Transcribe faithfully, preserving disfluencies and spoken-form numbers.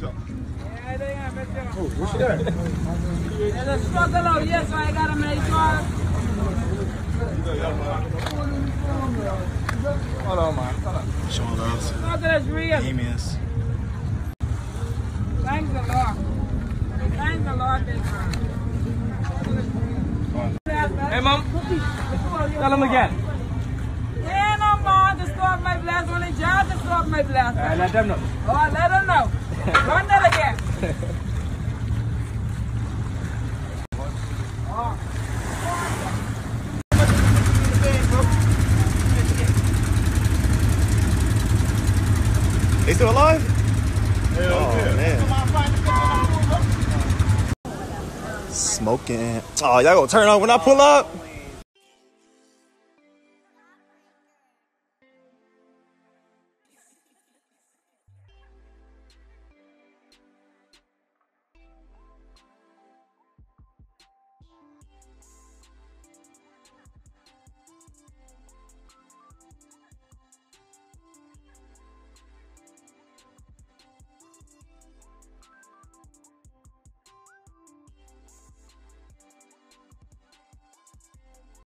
Oh, what's she got? There's a struggle out here, so I gotta make sure. Hold on, man. Hold on. Showing love. Struggle is real. Amiens. Thanks a lot. Thanks a lot, big man. Hey, Mom. Tell them again. Yeah, no more to stop my blast. Only job to stop my blast. Uh, let them know. Oh, let them know. Run that again. Oh. They still alive? Hell Oh, yeah. Man. Smoking. Oh, y'all gonna turn on when I pull up?